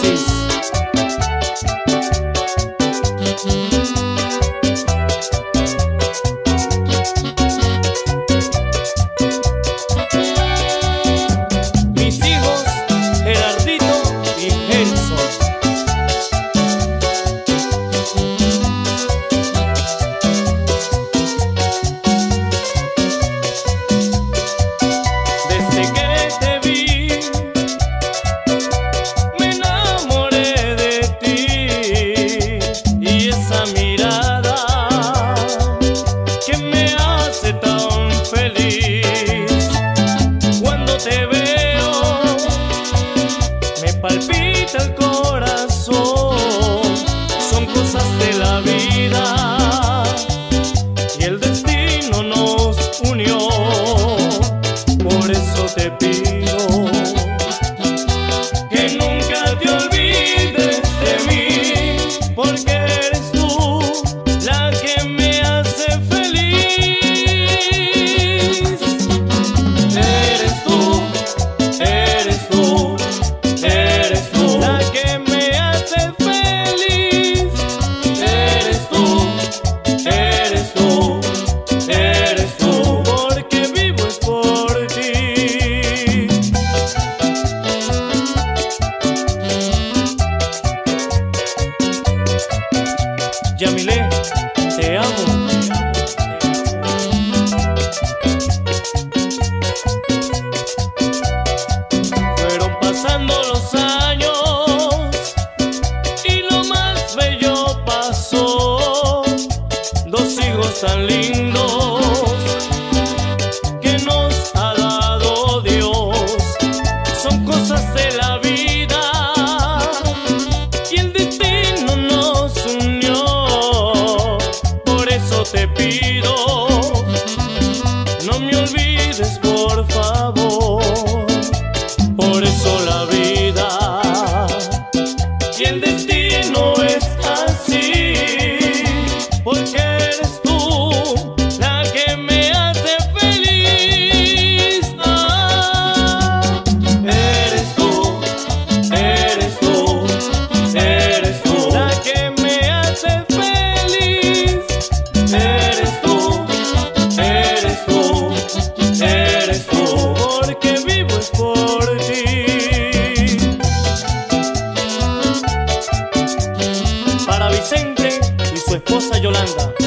Alexis. Mis hijos, Gerardito y Gelson. Desde que te vi, me enamoré de ti, y esa mirada que me hace tan feliz. Cuando te veo, me palpita el corazón. Son cosas de la vida y el destino nos unió. Por eso te pido que nunca te olvides de mí, porque eres tú la que me hace feliz. Eres tú, eres tú, eres tú la que me hace feliz. Eres tú, eres tú, eres tú, porque vivo es por ti. Yamile, te amo. Fueron pasando los años y lo más bello pasó. Dos hijos tan lindos que nos ha dado Dios. Son cosas de la vida y el destino nos unió. Por eso te pido, no me olvides por favor. Por eso la vida y el destino es así, porque eres tú la que me hace feliz. Ah, eres tú, eres tú, eres tú la que me hace feliz. Eres tú, eres tú, eres tú, porque vivo es por ti. Para Vicente y su esposa Yolanda.